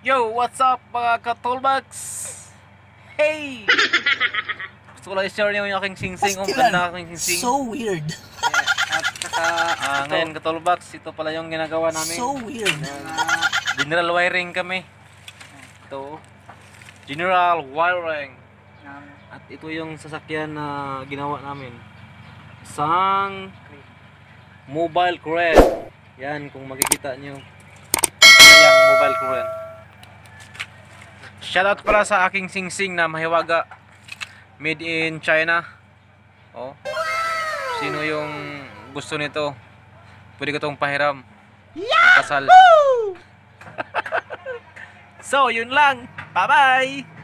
Yo, what's up mga ka-toolbox? Hey! Gusto ko lang i-share niyo yung aking singsing. Ang ganda aking singsing. So weird. At saka, ngayon ka-toolbox, ito pala yung ginagawa namin. So weird. General wiring kami. Ito. General wiring. At ito yung sasakyan na ginawa namin. Isang mobile crane. Yan, kung makikita nyo. Yung mobile crane. Shoutout pala sa aking singsing na mahiwaga. Made in China. Oh. Sino yung gusto nito? Pwede ko itong pahiram. Ang kasal. So, yun lang. Bye-bye!